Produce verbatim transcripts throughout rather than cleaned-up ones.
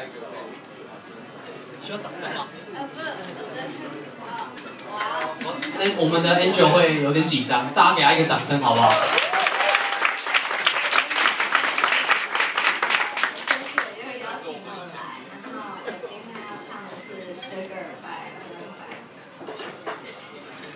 下一个。需要掌声吗？ 呃，不是，好，我要。 哎，我们的 Angel 会有点紧张，大家给他一个掌声好不好？ 谢谢，因为邀请我来，然后我今天要唱的是 Sugar-Maroon，谢谢。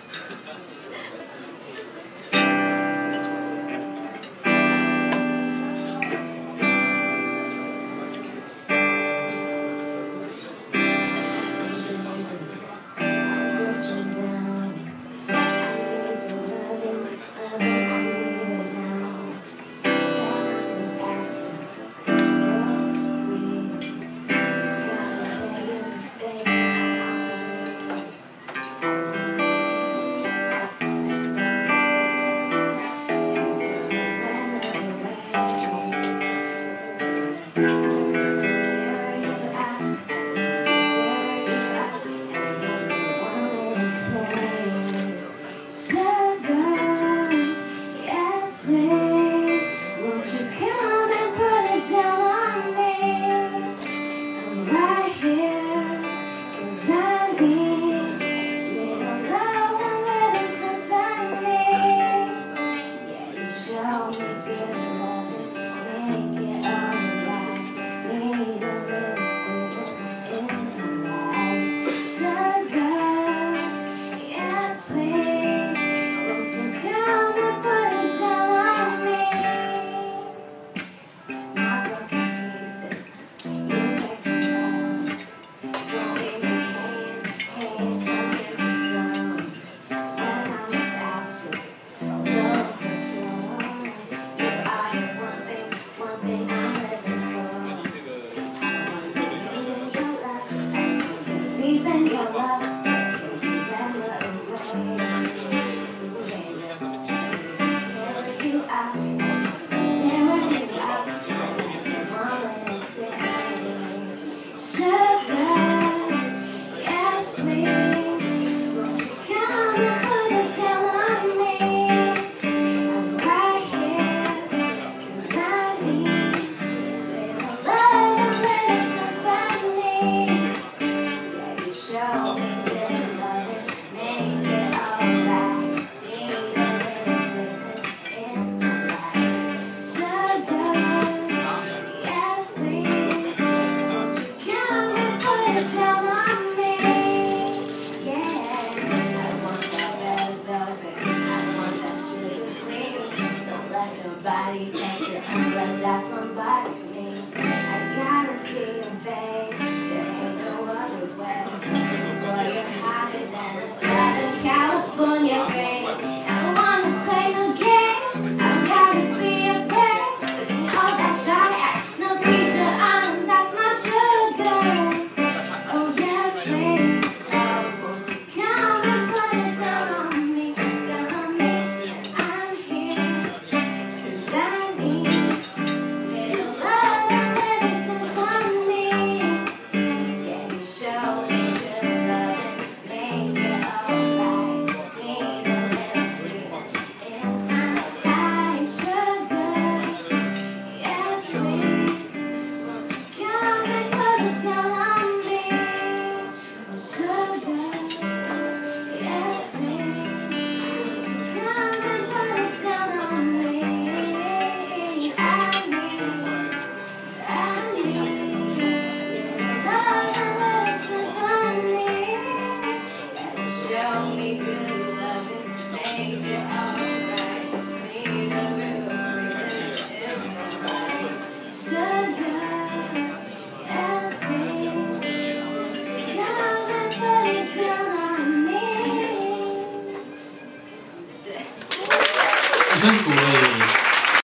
Nobody takes it unless that somebody's me. I gotta be a babe, there ain't no other way. This boy, you're hotter than a Southern California rain. I don't wanna play no games, I gotta be a babe. Look at me, all that shy act, no t-shirt on, that's my sugar. Oh yes, please, oh, won't you come and put it down on me, down on me, and I'm here. I need little love and medicine for me. Yeah, you show me good love and make it alright. Need a little sweetness in my life, sugar. Yes, please, won't you come and put it down on me? Oh, sugar. Yes, please, won't you come and put it down on me? Show me good loving, make it alright. Need a little sweetness in my life. Sugar, yes please, won't you come and put it down on me? 不是鼓了。